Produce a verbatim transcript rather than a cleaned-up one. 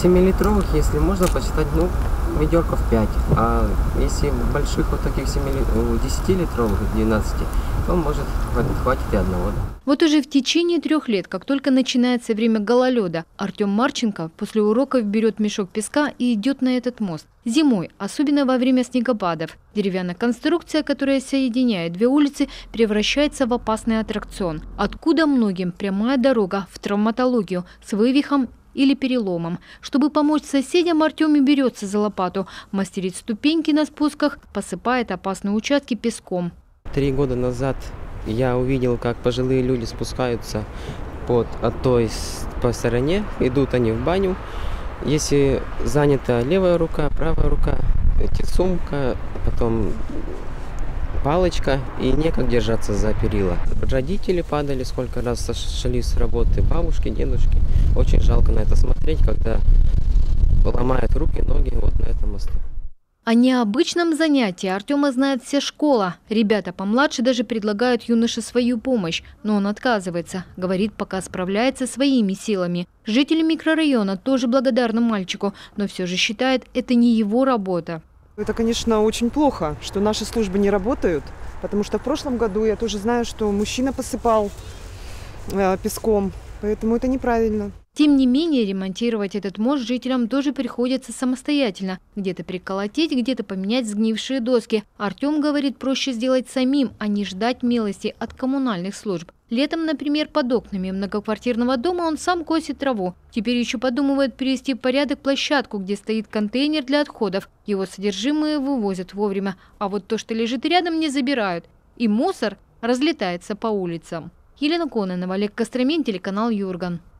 семилитровых, если можно посчитать, ну, ведерков пять. А если больших вот таких десятилитровых, двенадцати, то может хватит и одного. Вот уже в течение трех лет, как только начинается время гололеда, Артем Марченко после уроков берет мешок песка и идет на этот мост. Зимой, особенно во время снегопадов, деревянная конструкция, которая соединяет две улицы, превращается в опасный аттракцион. Откуда многим прямая дорога в травматологию с вывихом или переломом. Чтобы помочь соседям, Артем и берется за лопату, мастерит ступеньки на спусках, посыпает опасные участки песком. Три года назад я увидел, как пожилые люди спускаются под от той по стороне, идут они в баню. Если занята левая рука, правая рука, сумка, потом палочка, и некак держаться за перила. Родители падали, сколько раз сошли с работы, бабушки, дедушки. Очень жалко на это смотреть, когда ломают руки, ноги вот на этом мосту. О необычном занятии Артема знает вся школа. Ребята помладше даже предлагают юноше свою помощь, но он отказывается. Говорит, пока справляется своими силами. Жители микрорайона тоже благодарны мальчику, но все же считает, это не его работа. Это, конечно, очень плохо, что наши службы не работают, потому что в прошлом году я тоже знаю, что мужчина посыпал э, песком, поэтому это неправильно. Тем не менее, ремонтировать этот мост жителям тоже приходится самостоятельно. Где-то приколотить, где-то поменять сгнившие доски. Артем говорит, проще сделать самим, а не ждать милости от коммунальных служб. Летом, например, под окнами многоквартирного дома он сам косит траву. Теперь еще подумывает привести в порядок площадку, где стоит контейнер для отходов. Его содержимое вывозят вовремя, а вот то, что лежит рядом, не забирают. И мусор разлетается по улицам. Елена Кононова, Олег Костромин, телеканал Юрган.